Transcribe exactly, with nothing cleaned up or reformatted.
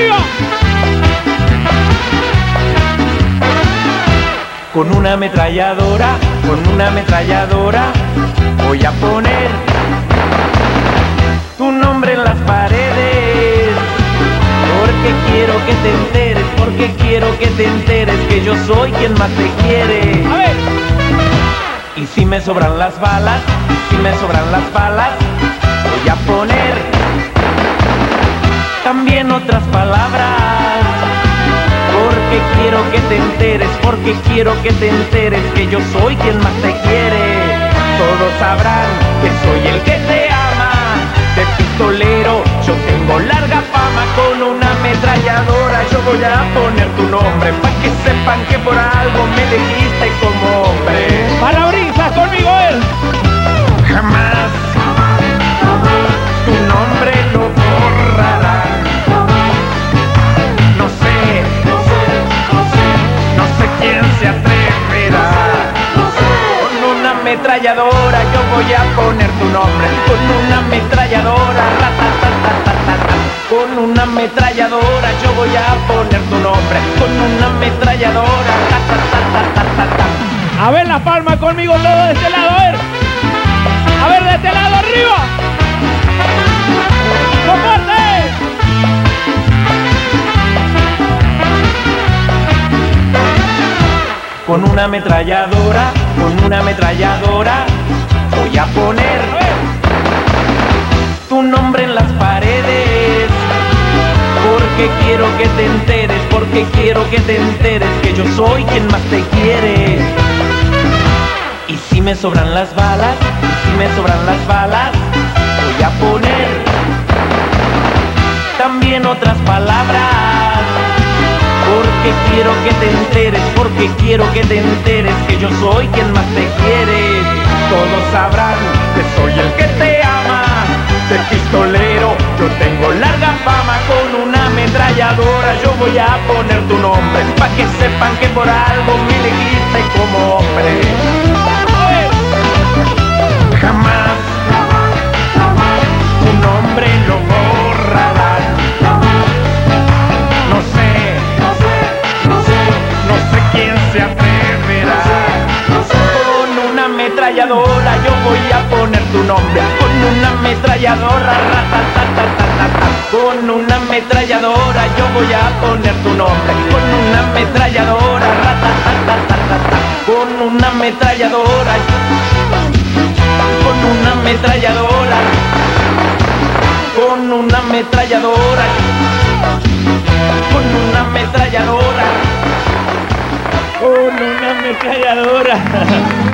arriba. Con una ametralladora, con una ametralladora, voy a poner tu nombre en las paredes. Porque quiero que te enteres, porque quiero que te enteres que yo soy quien más te quiere. A ver. Y si me sobran las balas, si me sobran las balas, voy a poner también otras palabras. Porque quiero que te enteres, porque quiero que te enteres que yo soy quien más te quiere. Todos sabrán que soy el que te ama. De pistolero yo tengo larga fama. Con una ametralladora yo voy a poner tu nombre, pa' que sepan que por algo me elegiste como hombre. Palabriza conmigo él. Jamás tu nombre lo borrarán. No sé, no sé, no sé, no sé quién se atreverá. Con una ametralladora yo voy a poner tu nombre. Con una ametralladora, ratatatatata. Con una ametralladora yo voy a poner tu nombre. Con una ametralladora, ratatatatata. A ver la palma conmigo todo de este lado, a ver. A ver de este lado arriba. ¡Soporte! Con una ametralladora, con una ametralladora, voy a poner tu nombre en las paredes. Porque quiero que te enteres, porque quiero que te enteres que yo soy quien más te quiere. Y si me sobran las balas, y si me sobran las balas, voy a poner también otras palabras. Porque quiero que te enteres, porque quiero que te enteres que yo soy quien más te quiere. Todos sabrán que soy el que te ama. De pistolero yo tengo larga fama. Con una ametralladora yo voy a poner tu nombre, pa' que sepan que por algo me elegiste como hombre. Jamás tu nombre lo borrarán. No sé, no sé, no sé, no sé quién se atreverá. Con una ametralladora yo voy a poner tu nombre. Con una ametralladora, ratatatatata. Con una ametralladora yo voy a poner tu nombre. Con una ametralladora, ratatatatata. Con una ametralladora. Con una ametralladora, con una ametralladora, con una ametralladora, con una ametralladora.